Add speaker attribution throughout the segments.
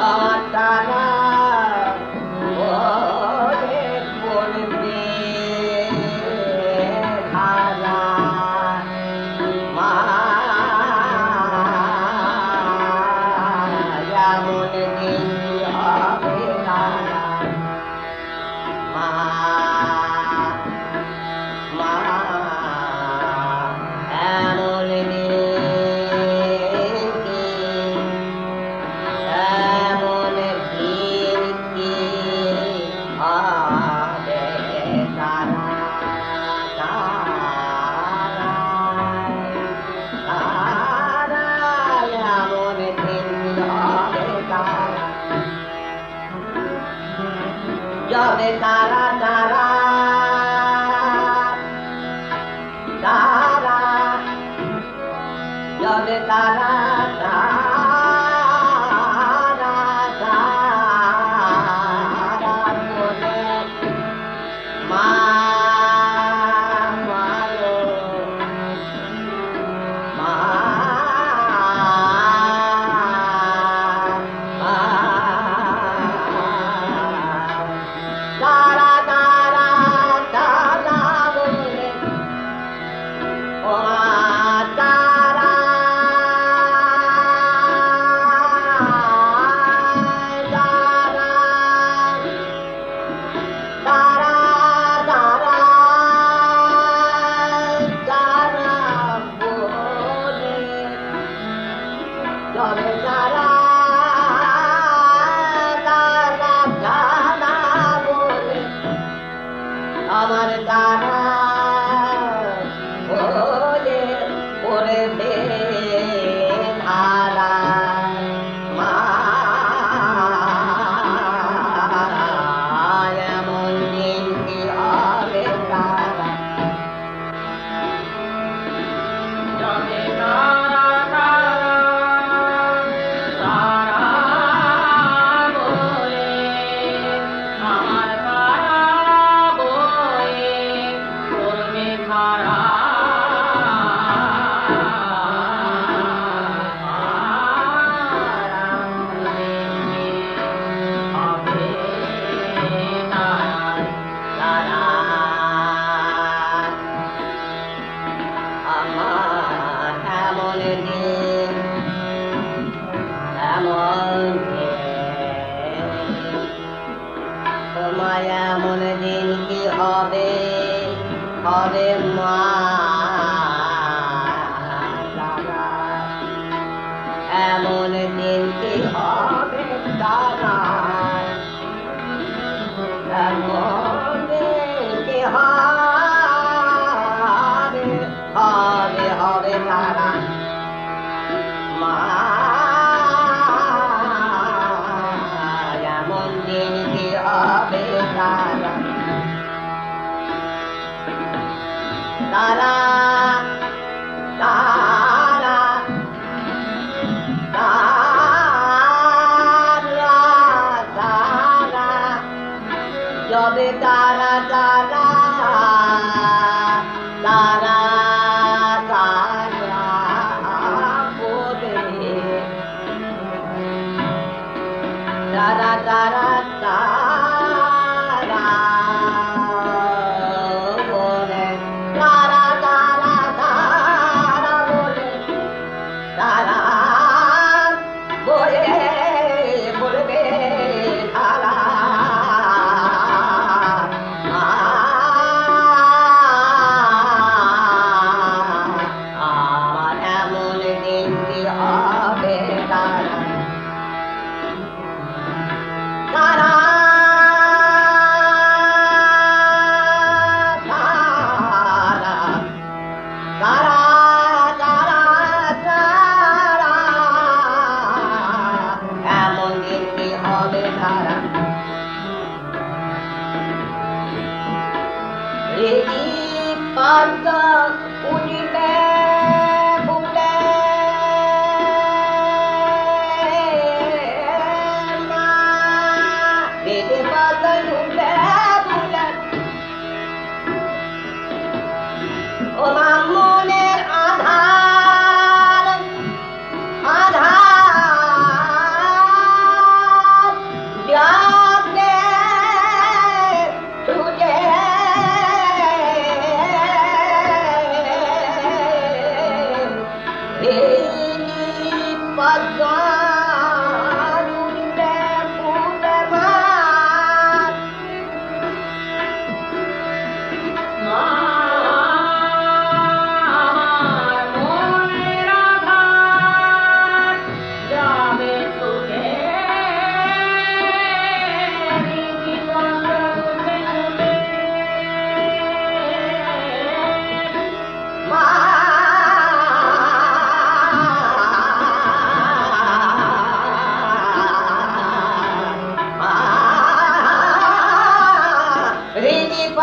Speaker 1: আমার তারা ওরে পড়বে ধারা এমন দিন হবে তারা এমন এমন দিন কি হবে তারা এমন দিন হবে তারা যবে তারা তারা তারা যবে তারা তারা তারা বলে মা মারো মা তারা তারা তারা বলে ও তারা তারা তারা তারা তারা বলে যবে তারা তারা তারা বলে আমার তারা বলে পড়বে ধারা এমন দিন কি হবে তারা
Speaker 2: যবে তারা তারা তারা বলে আমার তারা বলে পড়বে ধারা হবে তারা
Speaker 1: আমার এমন দিন এমন তোমার এমন দিন কি হবে হবে মা তারা এমন দিন কি হবে তারা এমন দিন কি হবে হবে হবে তারা মা এমন দিন কি হবে তারা তারা তারা তারা তারা যবে তারা তারা তারা তারা বলে তারা তারা তারা বলে তারা তারা তারা বলে তারা বলে বলবে তারা আমার এমন দিন কি হবে তারা তারা তারা তারা তারা তারা এমন দিন কি হবে তারা রেডি পান্ত উঠিবে ফুলে মা রেডি পান্ত উঠবে ফুলে ও মা মনের আধার আধার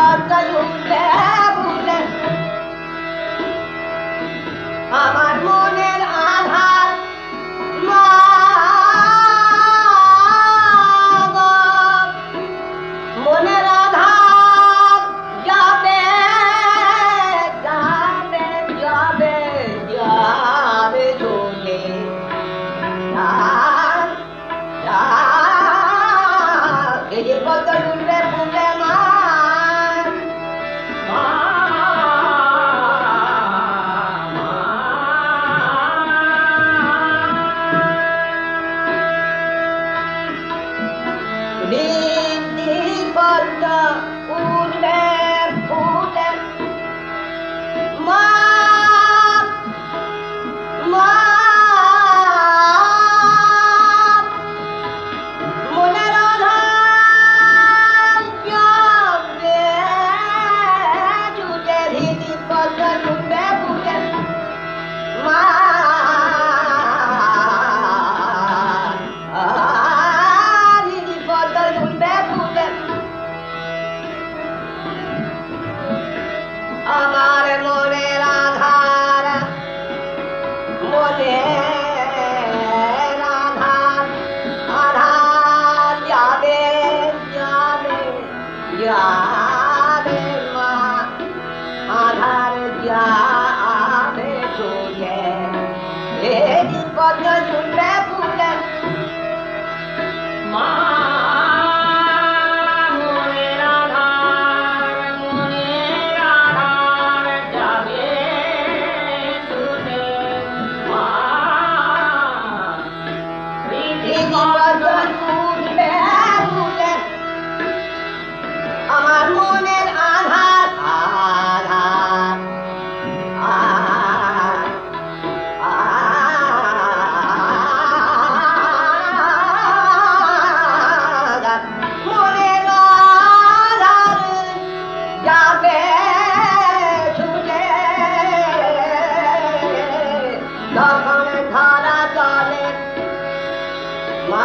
Speaker 1: পদ্ম ঝুলে ফুলে আমার মনের আধার মা গো, মনের আধার যাবে যাবে যাবে যাবে চলে এই যে পদ্ম ঝুলে ফুলে মা পদ্ম ফুলে ফুলে মা মা মনের আধার যাবে ছুটে দিদি পদ্ম ঝুলে ফুলে মা দিদি পদ্ম ঝুলে ফুলে আমার মনের আধার মনের আধার আধার যাবে যাবে যাবে মা আধার যাবে চলে এই পদ্ম ঝুলে ফুলে
Speaker 2: মা মনের আধার যাবে ছুটে মা
Speaker 1: পদ্ম ঝুলে ফুলে আমার মনের আধার আধার মনের আধার যাবে ছুটে তখন ধরা চলে মা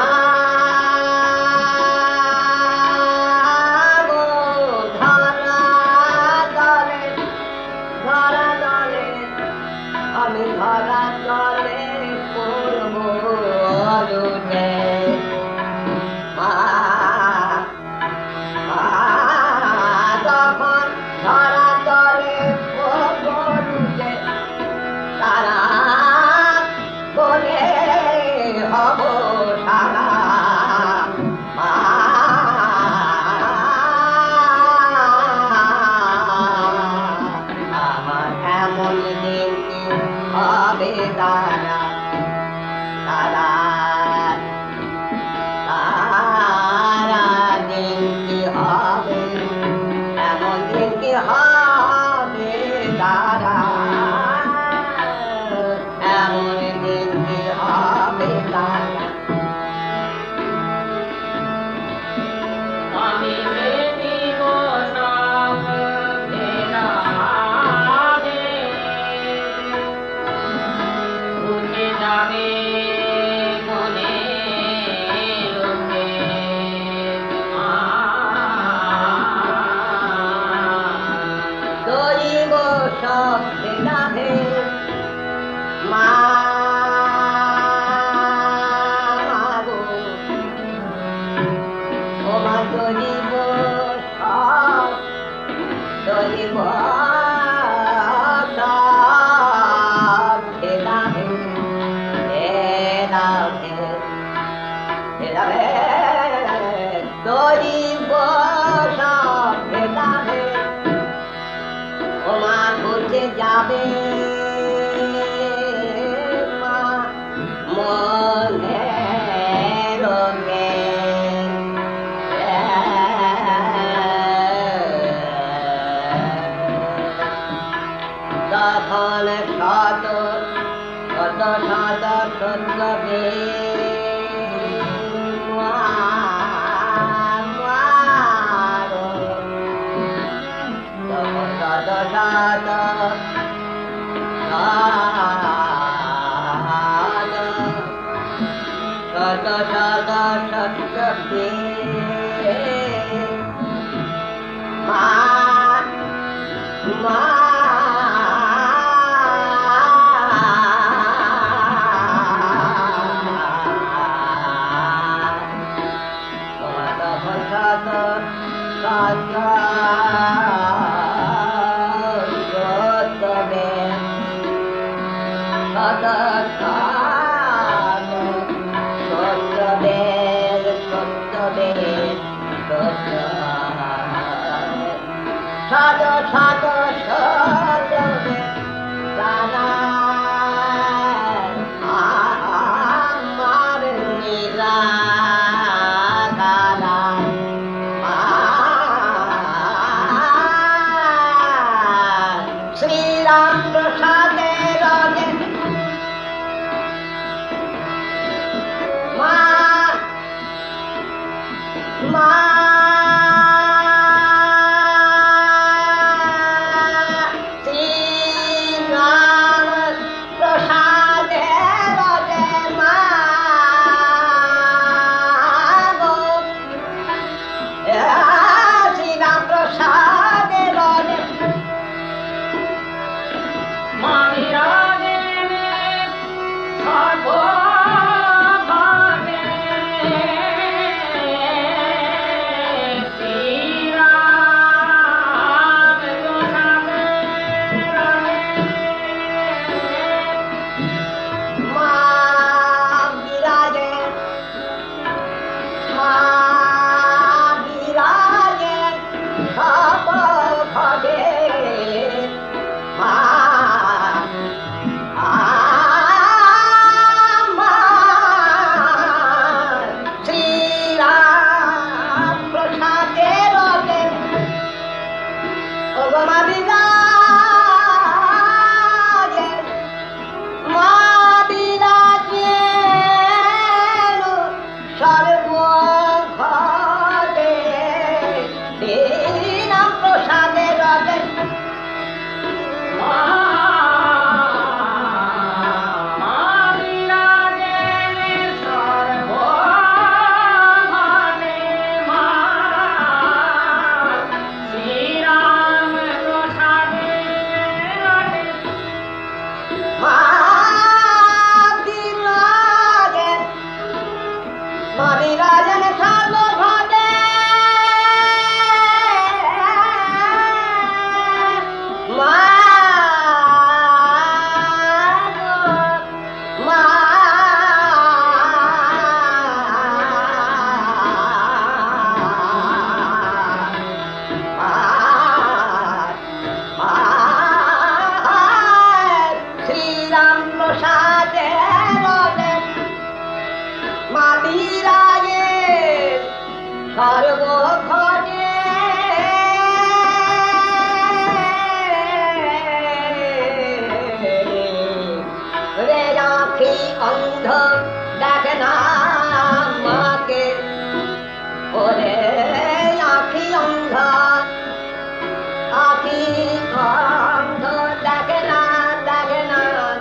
Speaker 1: গো, ধরা চলে ধরা চলে আমি ধরা চলে করবো লুটে মা তখন ধরা চলে করবো লুটে তারা বলে হব সারা মা আমার এমন দিন হবে তারা তারা তারা দিন কি হবে এমন দিন কি হবে তারা এমন দিন কি হবে তারা
Speaker 2: আমি দিব সব ফেরা দে উঠে যাবে মনে লোকে মা
Speaker 1: দরিব সব ফেলাবে মা গো, ও মা দরিব সব দরিব সব ফেলাবে ফেলাবে ফেলাবে দরিব সব ফেলাবে ও মা ঘুরতে যাবে মা মনে রঙে তখন শত শত শত সত্যবে মা হবে সাদ সাদ সাদ দানা আমার নীলা দানা শ্রীরাম প্রসাদের মা মা শ্রীরাম প্রসাদের মা গো শ্রীরাম প্রসাদের অন্ধ দেখে না মাকে ওরে আখি অন্ধ আখি অন্ধ দেখে না দেখে না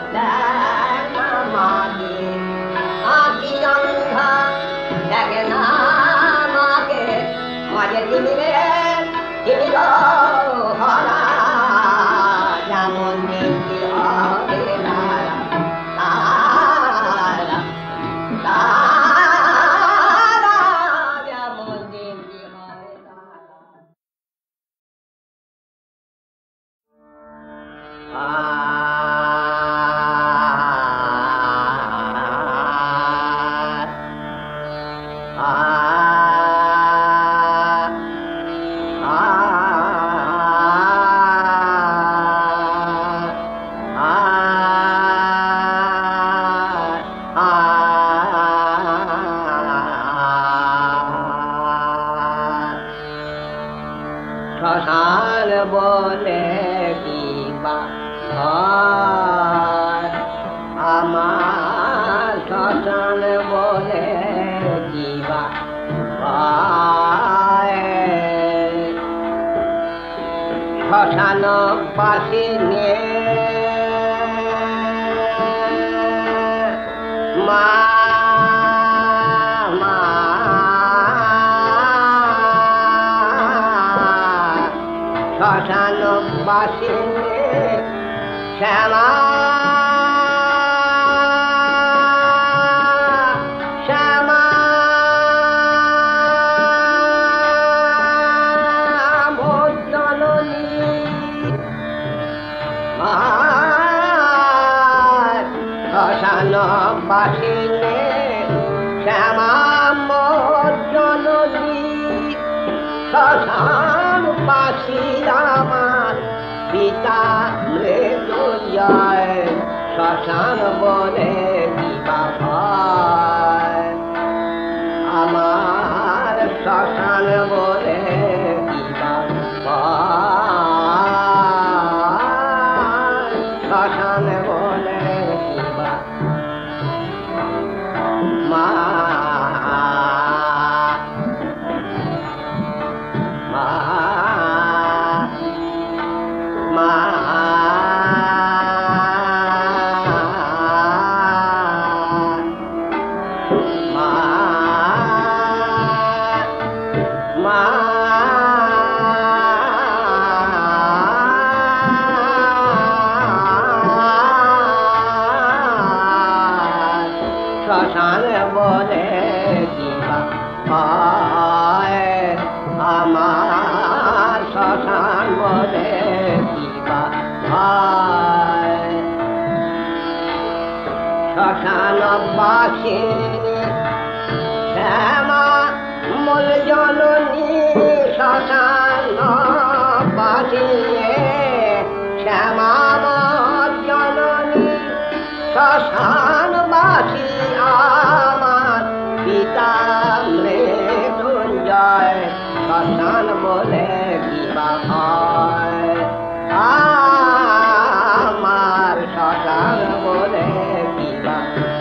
Speaker 1: মাকে আখি অন্ধ দেখে না মাকে মাঝে তিনি তিনি হরা যেমন নিতি হবে না শ্মশান বলে কিবা ঘর আমার শ্মশান বলে কিবা ঘর শ্মশান বাসিনে মা শ্মশান বাসিনে শ্যামা শ্যামা জননী শ্মশান বাসিনে শ্যামা জননী শ্মশানবাসী আমার পিতা মৃত্যুঞ্জয় শ্মশান বলে দিবা ভয় আমার শ্মশান বলে দিবা ভয় শ্মশান বলে দিবা মা মা মা শ্মশান বলে দিবা ভয় আমার শ্মশান বলে দিবা ভয় শ্মশানবাসী শ্যামা মূল জননী শ্মশানবাসী শ্যামা মূল জননী শ্মশানবাসী আমার পিতা মৃত্যুঞ্জয় শ্মশান বলে দিবা ভয় আমার শ্মশান বলে দিবা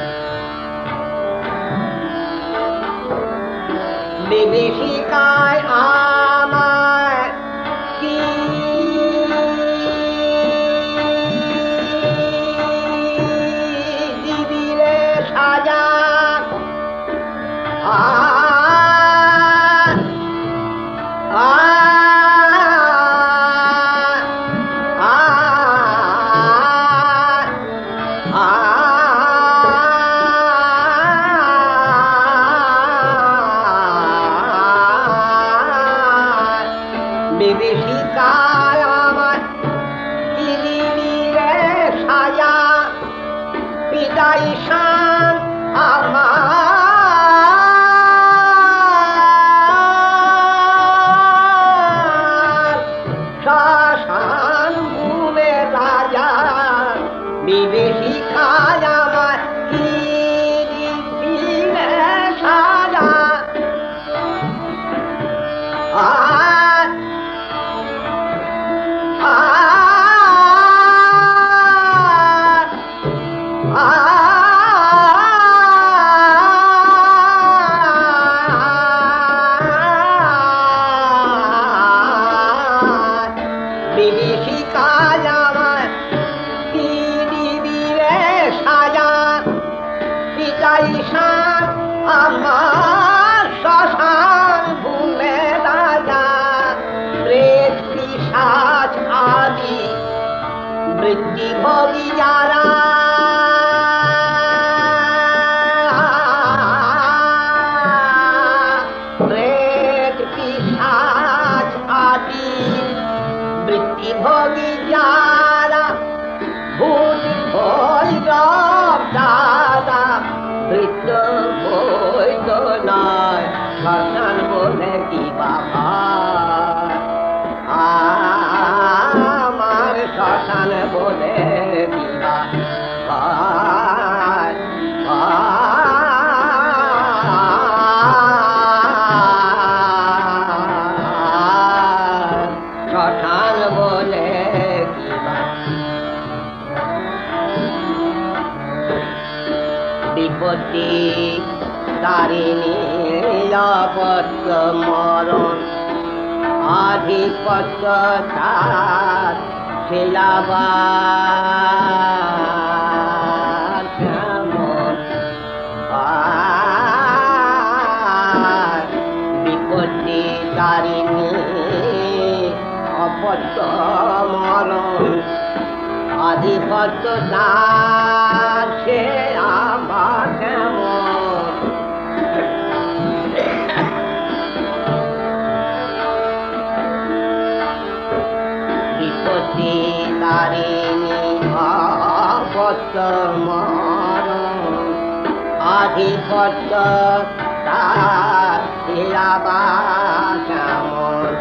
Speaker 1: বিভীষিকায় আমার কি দিবিরে সাজা বিভীষিকায় আমার কি দিবিরে সাজা পিতা ঈশান আমার শ্মশান ভূমে রাজা বিভীষিকায় আমার কি দিবিরে সাজা বিভীষিকায় আমার কি দিবিরে সাজা পিতা ঈশান আমার শ্মশান ভূমে রাজা প্রেত পিশাচ আদি বৃত্তিভোগী যারা প্রেত পিশাচ আদি বৃত্তিভোগী যারা ভূত ভৈরব দাদা বৃত্ত বৈদ নয় শ্মশান বলে দিবা ভয় আমার শ্মশান বলে দিবা ভয় শ্মশান বলে দিবা বিপত্তি তারিণী আপত্য মরণ আধিপত্য তার শিলাবার বিপত্তি তারিণী অপত্য মরণ আধিপত্য তার সে আমার কেমন বিপত্তি তারিণী অপত্য মরণ আধিপত্য তার শিলাবার কেমন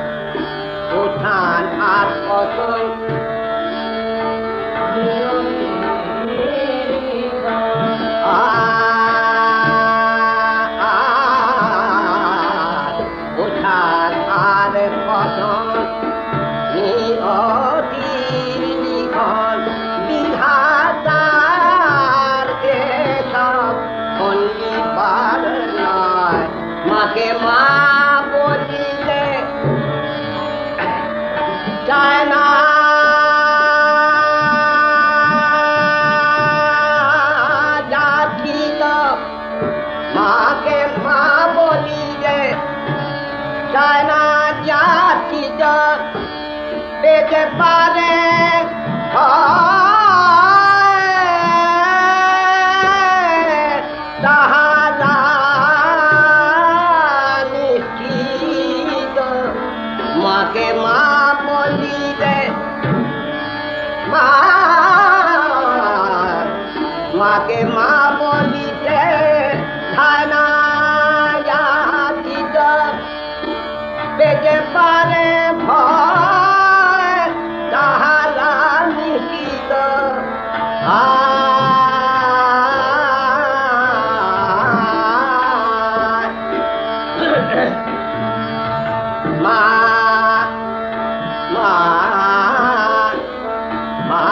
Speaker 1: মা বলিলে যায় না যাচ্ছিল মাকে মা বলিলে যায় না যাচ্ছিল পেতে পারে তাহারা নিশ্চিত মাকে মা বলিলে মাকে মা বলিতে ধানা যাচিত পেতে পারে ভয় তাহারা নিশ্চিত মা মা মা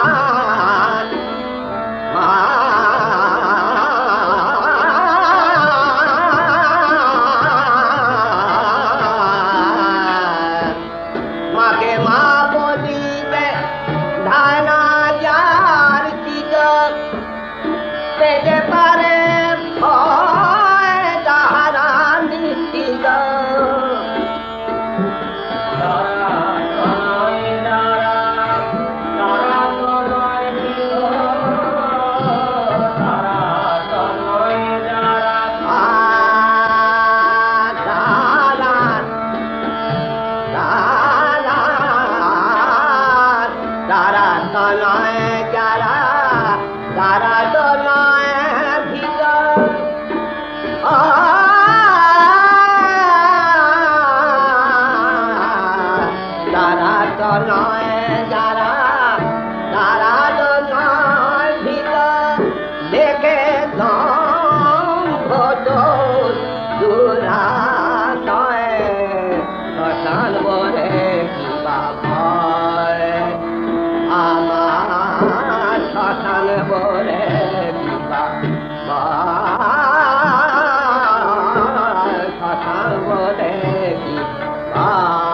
Speaker 1: মাকে মা বলিবে ধানা যার চিত পেতে পারে ভয় তাহারা নিশ্চিত তারা তো নয় যারা তারা তো নয় ভিতর তারা তো নয় যারা তারা তো নয় ভিতর দেখে দূরা নয় শ্মশান বলে কিবা ভয় আমার শ্মশান বলে কিবা ভয় শ্মশান বলে কিবা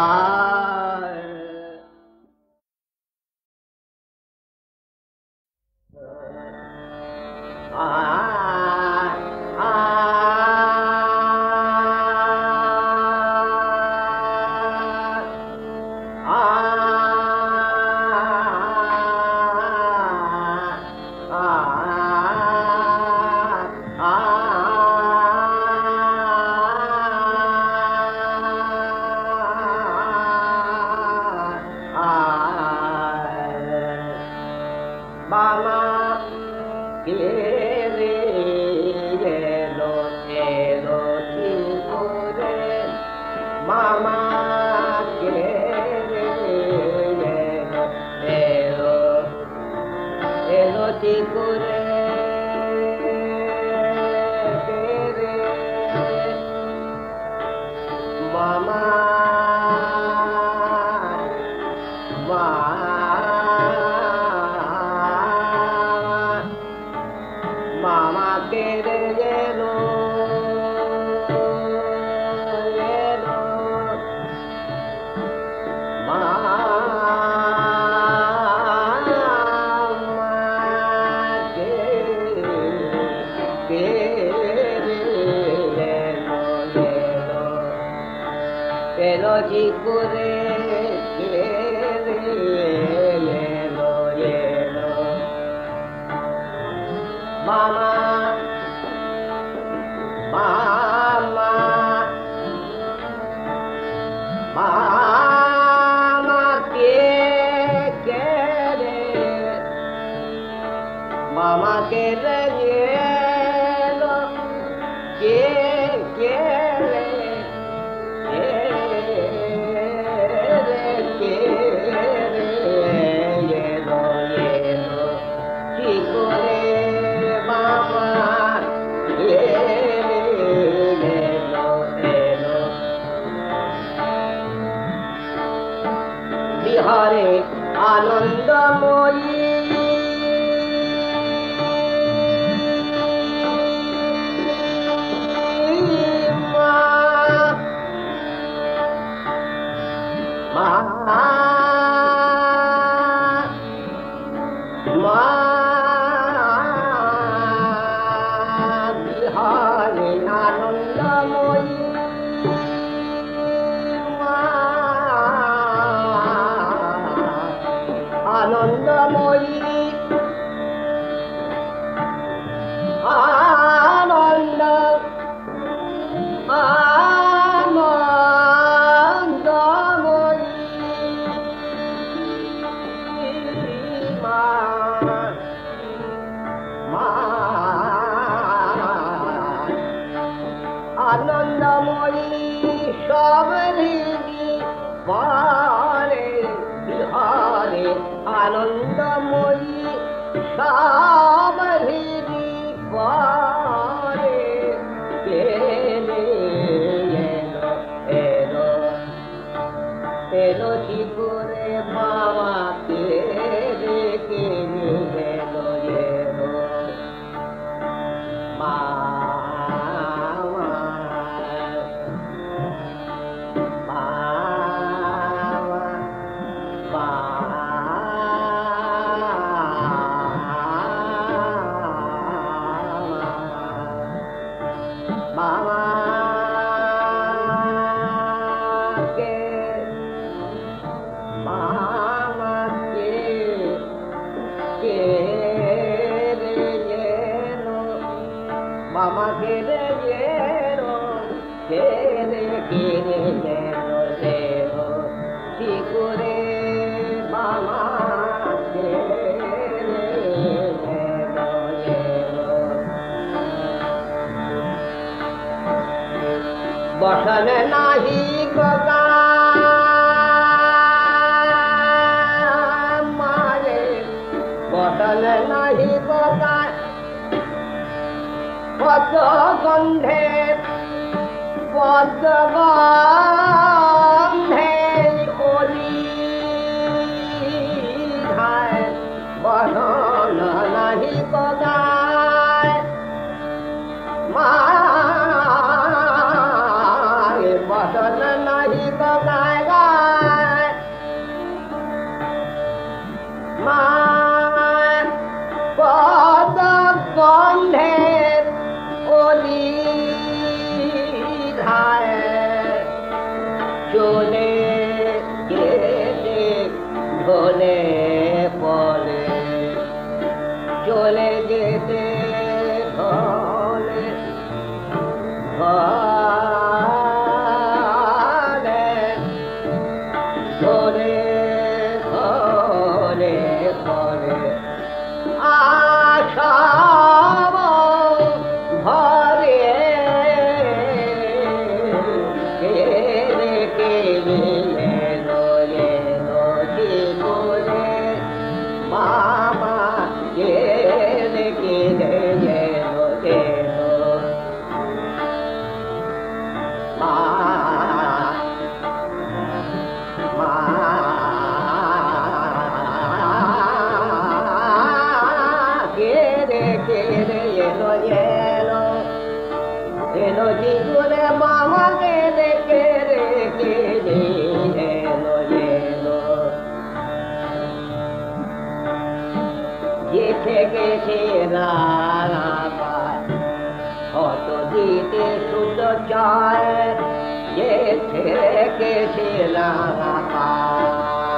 Speaker 1: Mama, quiere hielo, hielo, chicure. Mama, quiere hielo, hielo, hielo, chicure. Mama, Mama quiere hielo, hielo. Mama quiere hielo, hielo. Hielo chicure, quiere hielo, hielo. Mama, mama, mama quiere, mama quiere hielo, quiere, hielo, hielo, chicure. বিহারে আনন্দময়ী মা আনন্দময়ী আনন্দময়ী আনন্দ আনন্দময়ী মা আনন্দময়ী সব হৃদি পারে বিহারে আনন্দময়ী সব হৃদি পারে এলো এলো এলো কি করে বাবা কেড়ে কেড়ে এলো এলো মা Mama quiere hielo, quiere hielo, hielo, si quiere mama quiere hielo, hielo. Bosane nahi goga mare, bosane nahi goga. পদ্ম গন্ধে পদ্ম গন্ধে অলি ধায় বসন নাহি গগায় মায় বসন নাহি গগায় গায় মায় পদ্ম গন্ধে চলে গেছে ঢলে পলে চলে গেছে ঢলে ঘরে ধরে ধরে ধরে আশা Mama quiere quiere quiere hielo hielo যেতে গেছে রানাপায় কত দিতে সুতো চায় যেতে গেছে রানাপায়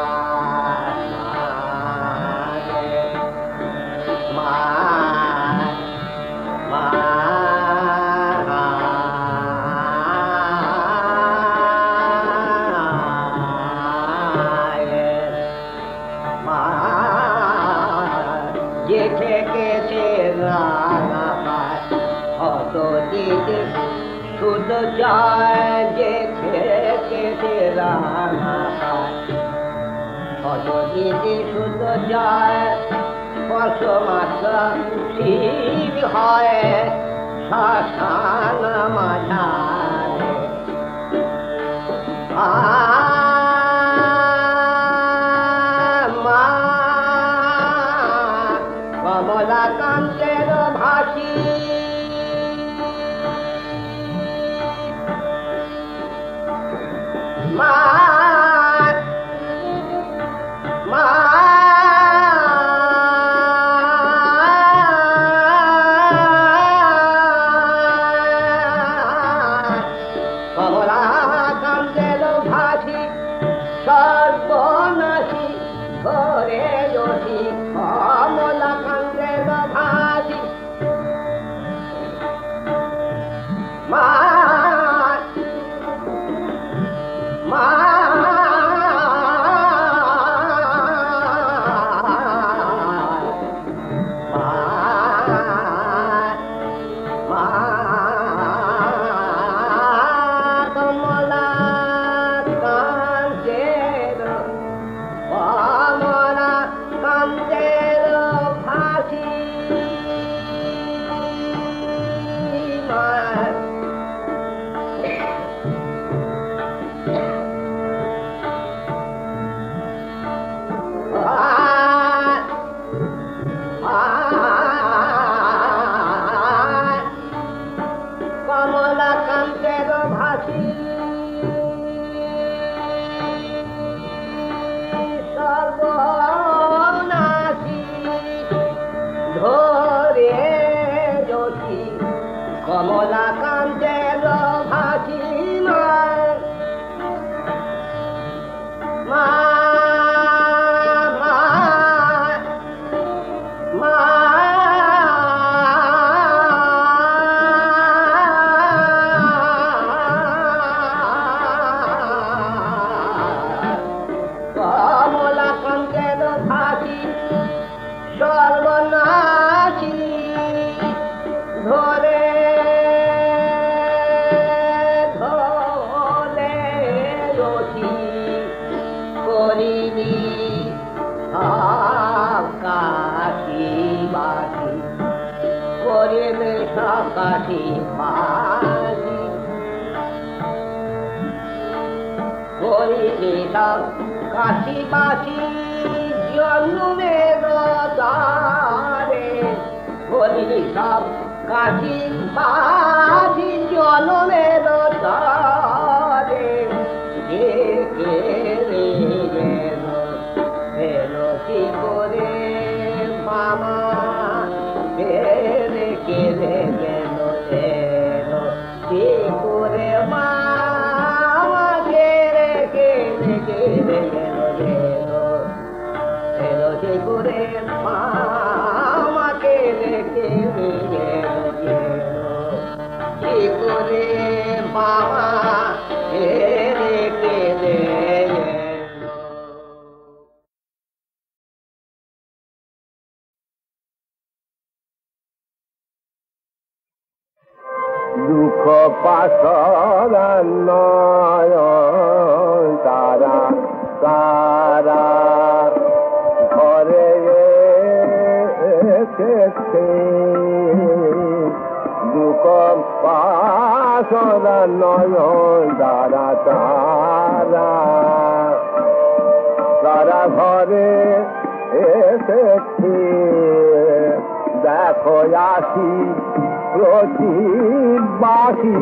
Speaker 1: মা মা যেতে গেছে রানাপায় কত দিতে শুধু যায় যেতে গেছে রানাপায় কত দিতে শুধু যায় কত মাত্রা ঠিক হয় শ্মশান মাঝারে কমলাকান্তের ভাসি মা মা পাখি সর্বনাশী ধরে যোশী কমলাকান্তের ভাসি মা কমলাকান্তের ভাসি সর্বনাশী ধরে ধরে রসি করিনি কাশি বাসি করিলে কাশি বাসি করিলে কাশি বাসি জন্মের দ্বারে করিলে সব কাশি বাসি জন্মের দ্বারে দেখে রে গেল এলো কি করে মামা দেখে রে গেল এলো কি করে মামা রেখে রেখে রে গেল এলো কি করে মামাকে রেখে রে গেল কি করে মামা রেখে রে
Speaker 3: দুঃখ পাশরা নয়ন তারা তারা ঘরে এসেছে দুঃখ পাশরা নয়ন তারা তারা তারা ঘরে এসেছে দেখো আসি প্রতিবাসী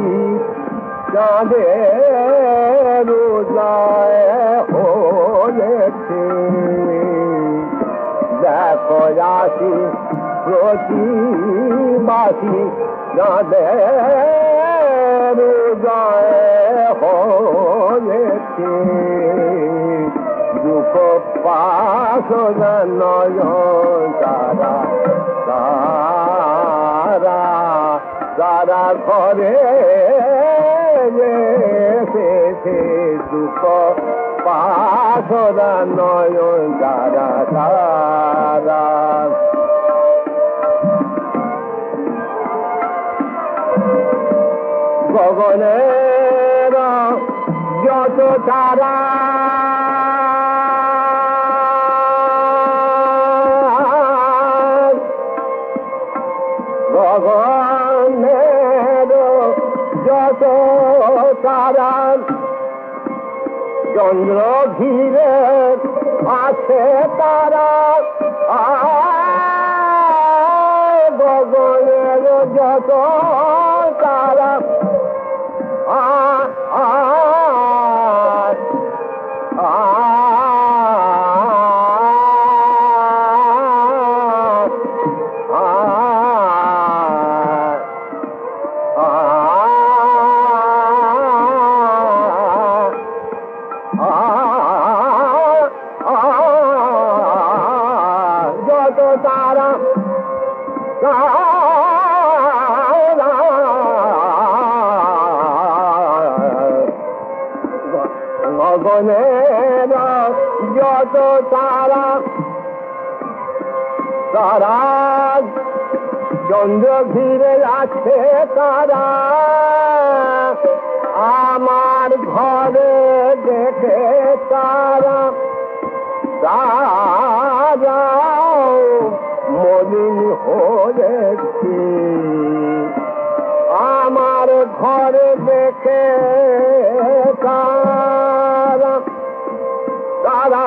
Speaker 3: চাঁদের উদয় হয়েছে দেখো আসি প্রতিবাসী চাঁদের উদয় হয়েছে দুঃখ পাশরা নয়ন তারা তারা তারা ঘরে এসেছে দুঃখ পাশরা নয়ন তারা তারা গগনের যত তারা গগনের যত তারা চন্দ্র ঘিরে আছে তারা গগনের যত তারা যত তারা গগনের যত তারা তারা চন্দ্র ঘিরে আছে তারা আমার ঘরে দেখে তারা তারা মলিন হয়েছে আমার ঘরে দেখে তারা তারা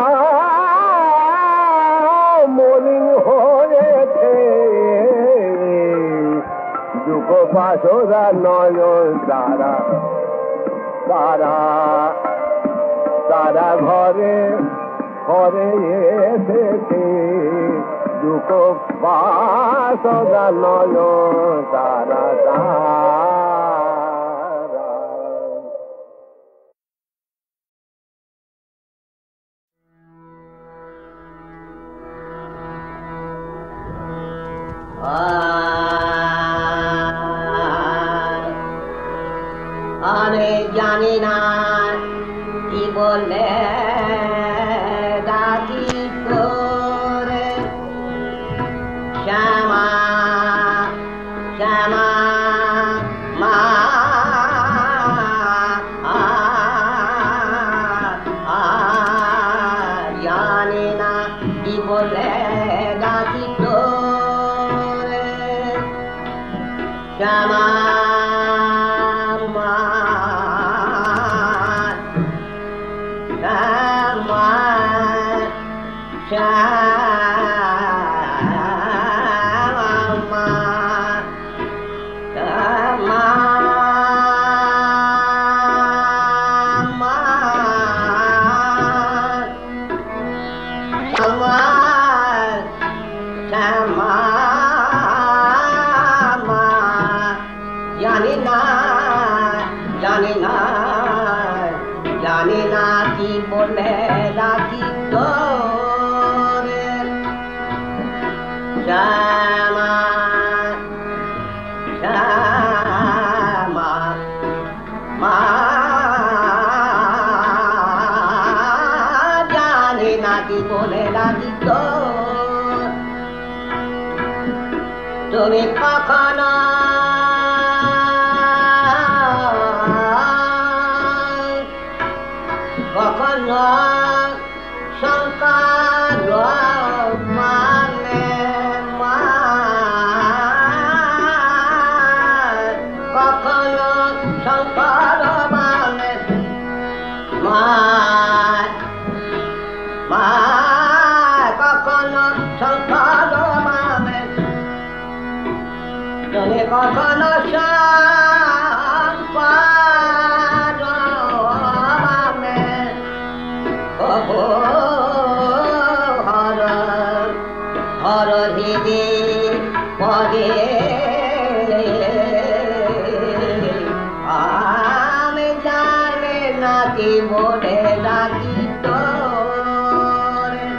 Speaker 3: মলিন হয়েছে দুঃখ পাশরা নয়ন তারা তারা তারা ঘরে ঘরে এসেছে দুঃখ বাসনা নয় তারা
Speaker 1: আরে জানি না কি বলে ডাকি করে শ্যামা শ্যামা মা জানি না কি বলে ডাকি করে শ্যামা জানি না কি বলে ডাকি তোরে শ্যামা শ্যামা মা জানি না কি বলে ডাকি তোর তুমি কখনো কখনো শঙ্কর মানে মা কখনো শঙ্কর মানে মা মা কখনো শঙ্কর মানে তুমি কখনো হর হৃদে পদে আমি জানি না কি বলে ডাকি তোরে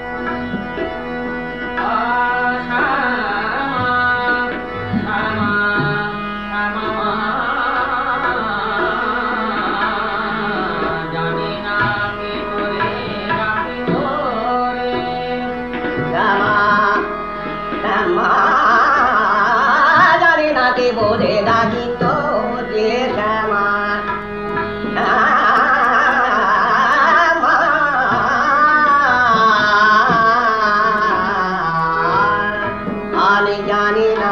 Speaker 1: জানি না কি বলে ডাকি তোরে শ্যামা আমি জানি না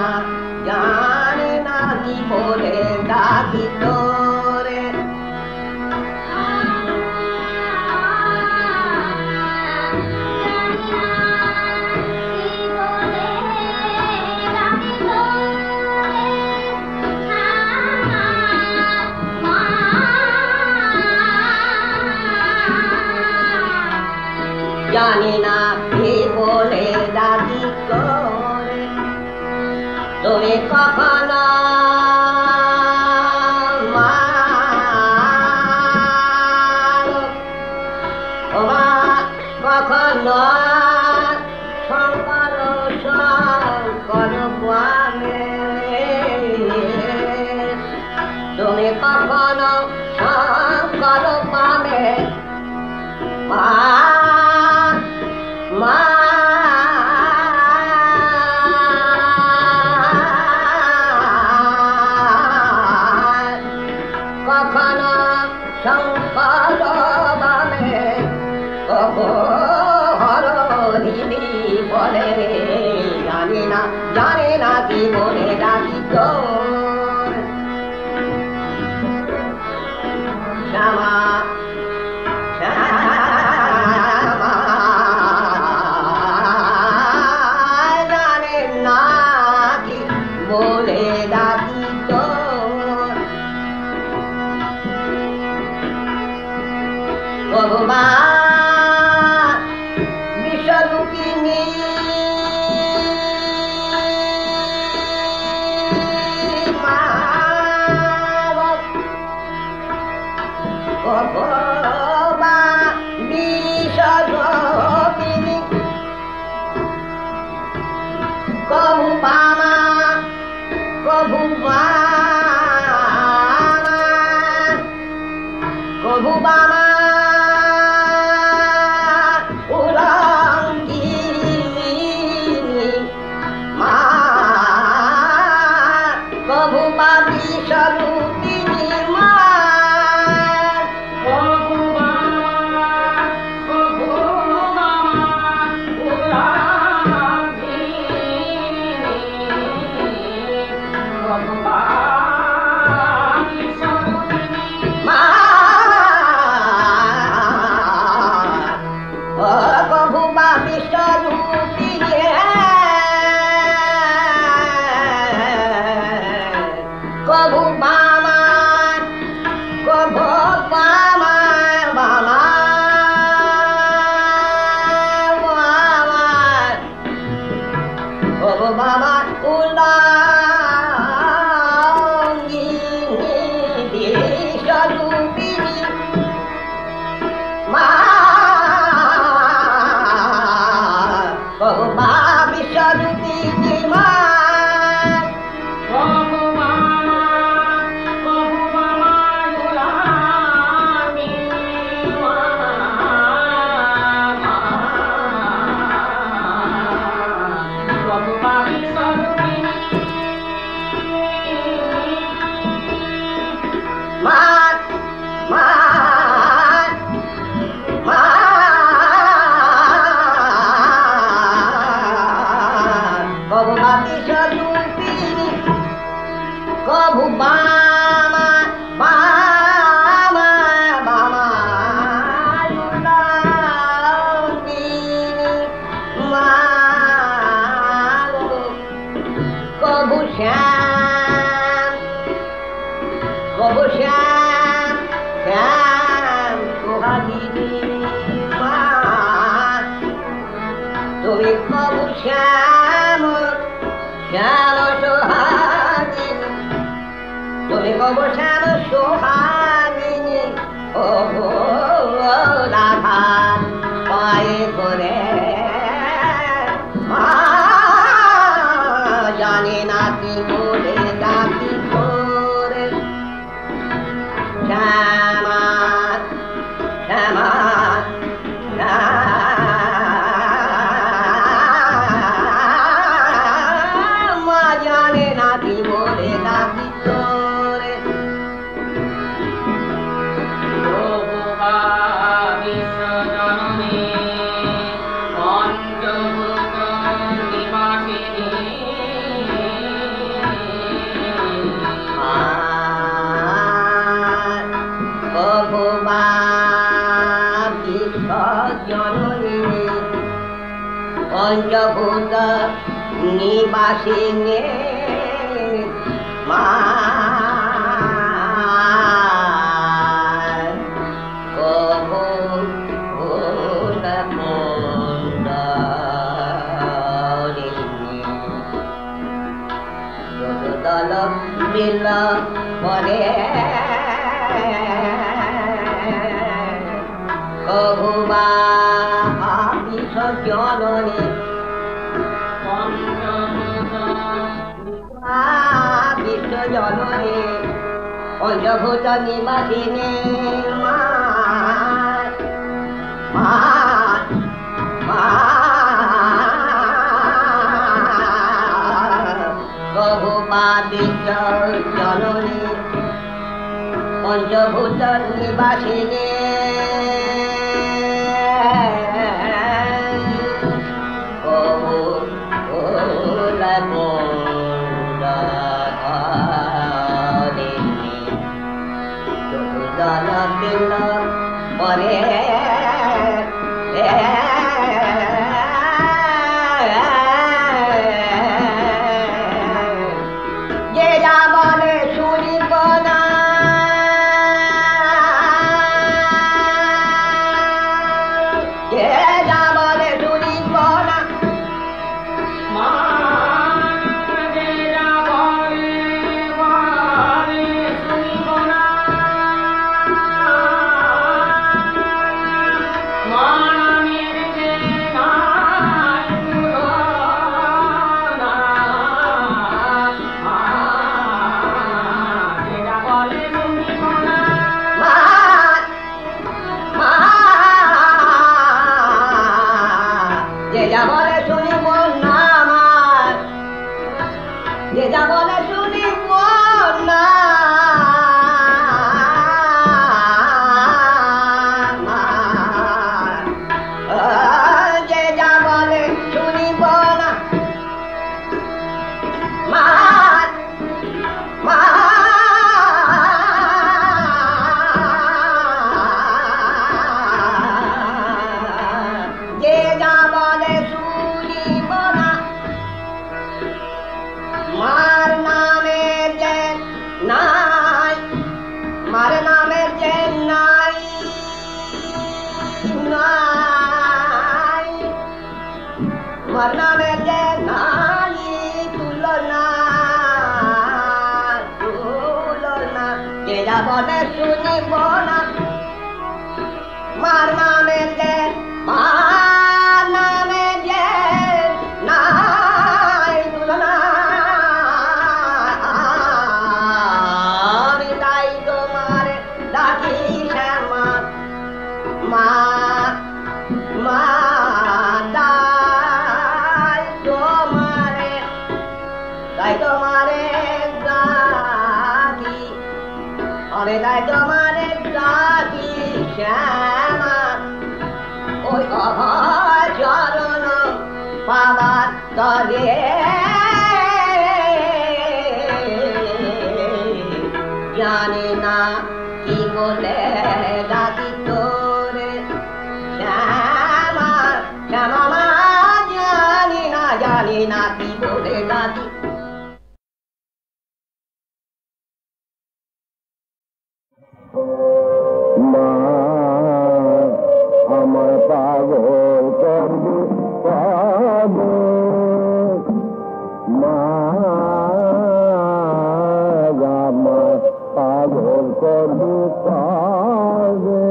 Speaker 1: কি বলে ডাকি তোরে জানি না কি বলে ডাকি করে তুমি কখনো কখনো শঙ্কর শঙ্কর বানে তুমি কখনো শঙ্কর বানে মা মা কখনো শঙ্কর বানে হর দিদি বলে জানি না কি বলে ডাকি তোর শ্যামা জানে না কি বলে ডাকি তোর ভগবান বিশ্বরূপিণী মা ভগবান বিশ্বরূপিণী কবু বামা কবু বামা উলঙ্গিনী মা কবু বাবি স্বরূপিণী মা বাবা উলঙ্গিনী বিশ্বরূপিণী মা বাবা বিশ্বরূপিণী মা কবু বামা বামা বামা উলঙ্গিনী মা কবু শ্যাম শ্যাম সোহাগিনী মা তুমি কবু শ্যাম শ্যাম সোহাগিনী তুমি কবু শ্যাম সোহাগিনী ও রাধা পায়ে করে মা জানে না কি বলে ডাকি করে শ্যামা শ্যামা মা জানে না কি বলে ডাকি করে পঞ্চভূত নিবাসিনী মা কবু দল বিল পরে কবুবা বিশ্বজননী বিশ্বজননী পঞ্চভূত নিবাসিনী মা মা মা কবুবা বিশ্বজননী পঞ্চভূত নিবাসিনী পরে যে যা বলে শুনিব না বলে শুনিব না মার নামে যে নাই তুলনা আমি তাই তোমার ডাকি শ্যামা মা মা তাই তোমারে ডাকি আমি তাই তোমারে ডাকি শ্যামা ওই অভয় চরণ পাবার তরে জানি না কি বলে ডাকি তোরে শ্যামা শ্যামা মা জানি না কি বলে ডাকি
Speaker 3: মা আমার পাগল করবি পাবে মা আমার পাগল করবি পাবে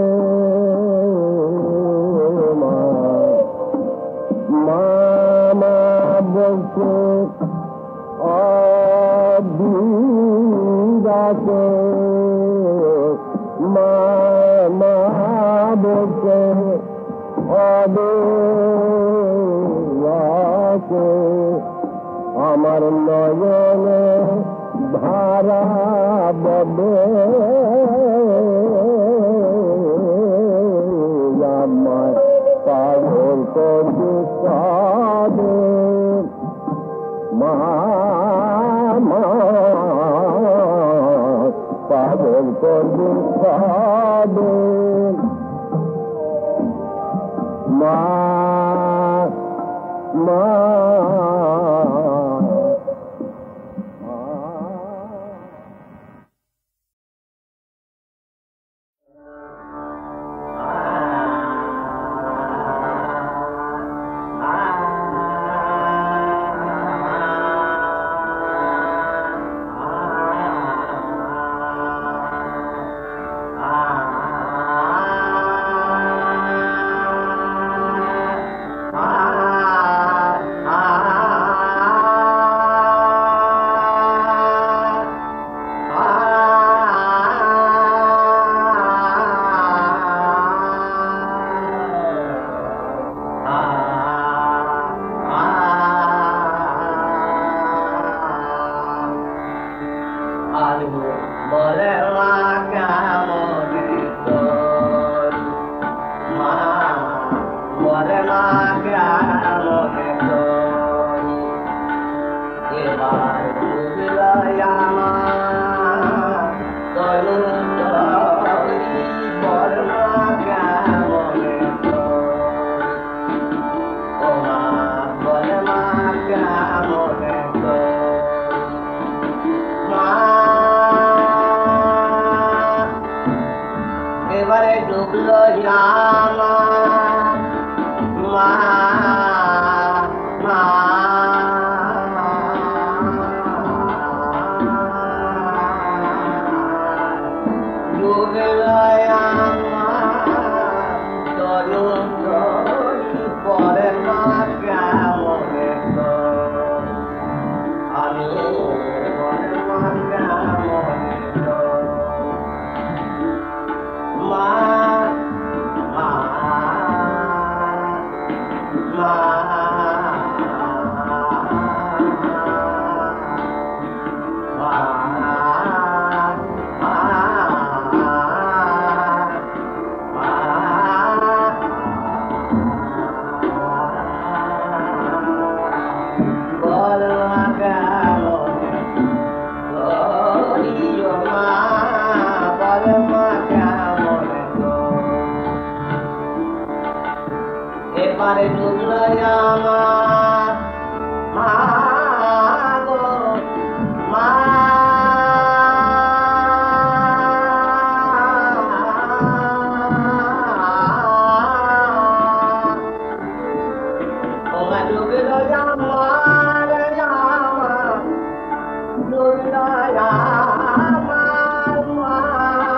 Speaker 3: মা মা বলছে অবিরাতে মা বলছে অবিরাতে আমার নয়নে ধারা ববে আমার পাগল করবি কাঁদে মা পাগল করবি কাঁদে মা মা
Speaker 1: এবারে ডুবলো জামা মা মা ডুবলো তনু পরে মা কেমনে আমি পরে মা কেমনে মা মা মা এবারে ডুবলো আমার মা গো মা ওমা ডুবলো আমার জামা ডুবলো আমার মা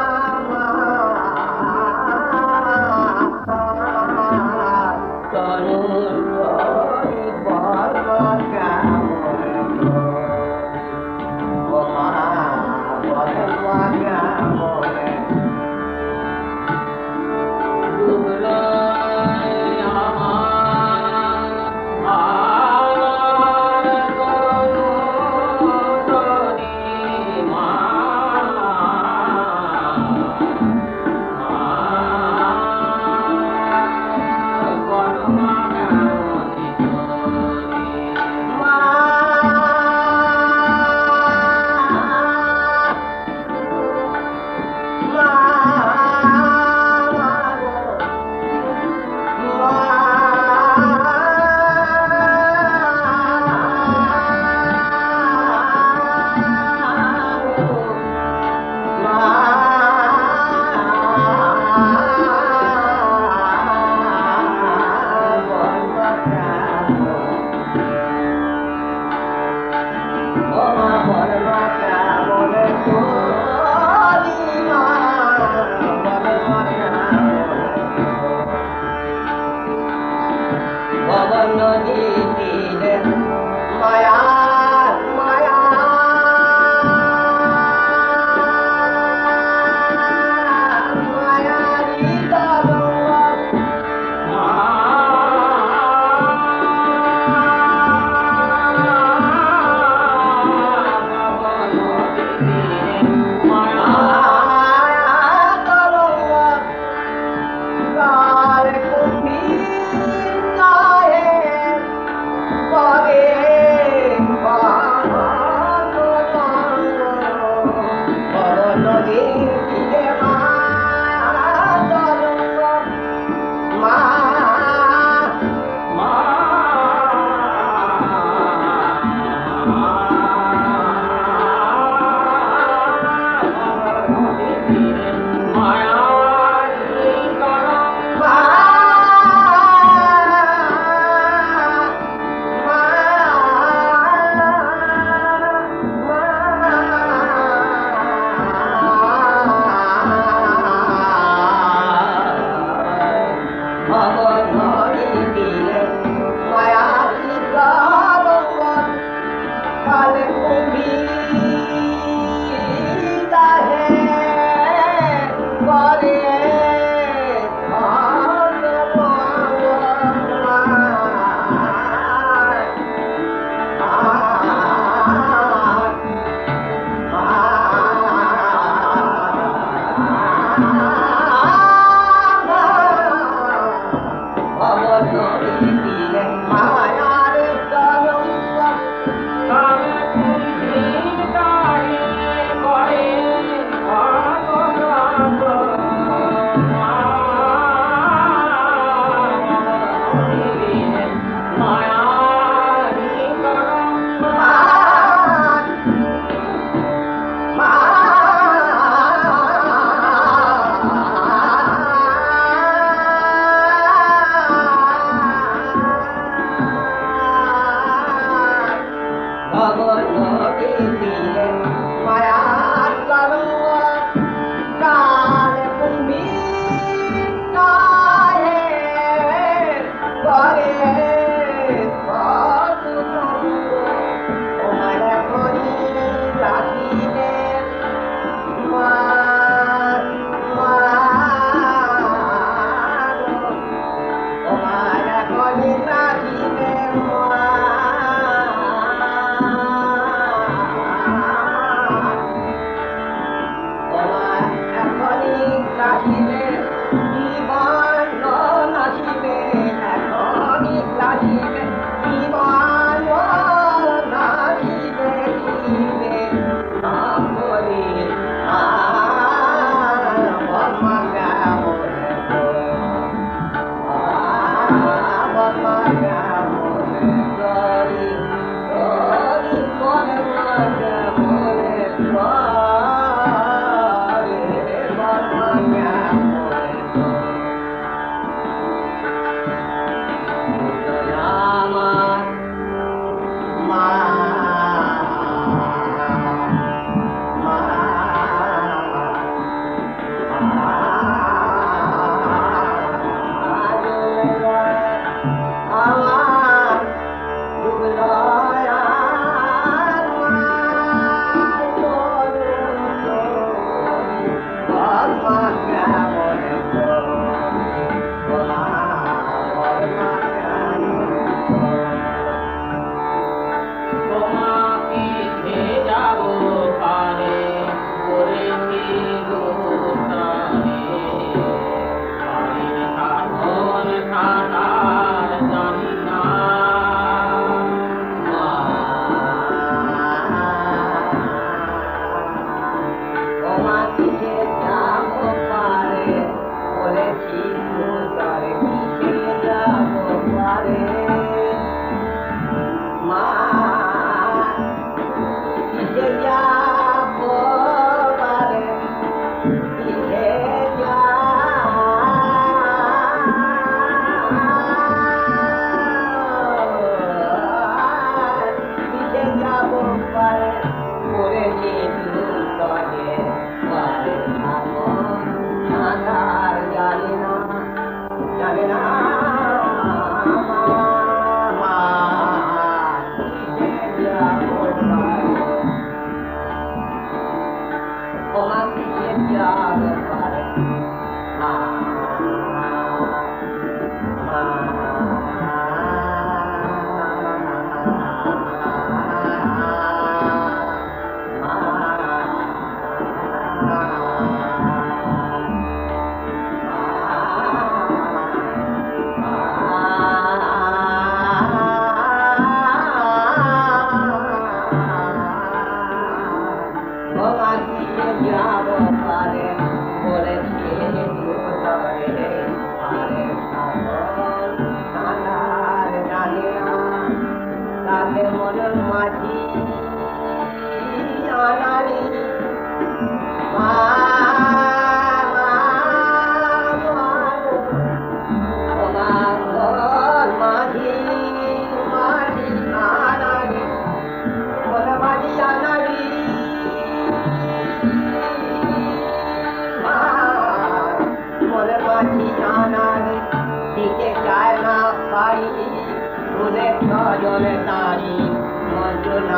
Speaker 1: মনে মাছি জানার দিতে চায় না পারি শুনে সজনে তারি মন্ত্রণা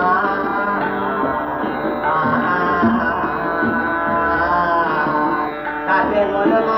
Speaker 1: তাতে মনে